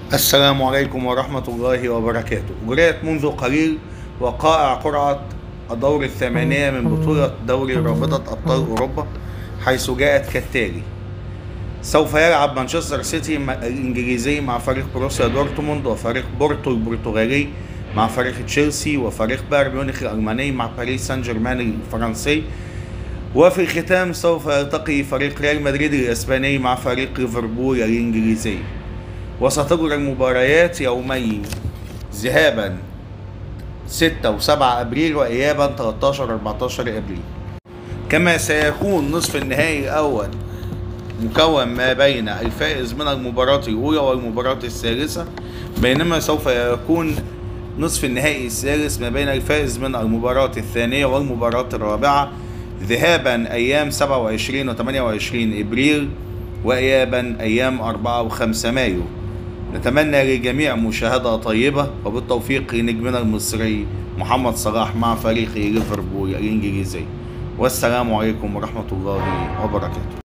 السلام عليكم ورحمة الله وبركاته. جريت منذ قليل وقائع قرعة الدور الثمانية من بطولة دوري رابطة أبطال أوروبا، حيث جاءت كالتالي: سوف يلعب مانشستر سيتي الإنجليزي مع فريق بروسيا دورتموند، وفريق بورتو البرتغالي مع فريق تشيلسي، وفريق بايرن ميونخ الألماني مع باريس سان جيرمان الفرنسي، وفي الختام سوف يلتقي فريق ريال مدريد الإسباني مع فريق ليفربول الإنجليزي. وستجرى المباريات يومي ذهابا 6 و7 أبريل، وإيابا 13 و 14 أبريل. كما سيكون نصف النهائي الأول مكون ما بين الفائز من المباراة الأولى والمباراة الثالثة، بينما سوف يكون نصف النهائي الثالث ما بين الفائز من المباراة الثانية والمباراة الرابعة، ذهابا أيام 27 و 28 أبريل، وإيابا أيام 4 و 5 مايو. نتمنى للجميع مشاهدة طيبة، وبالتوفيق لنجمنا المصري محمد صلاح مع فريق ليفربول الإنجليزي. والسلام عليكم ورحمة الله وبركاته.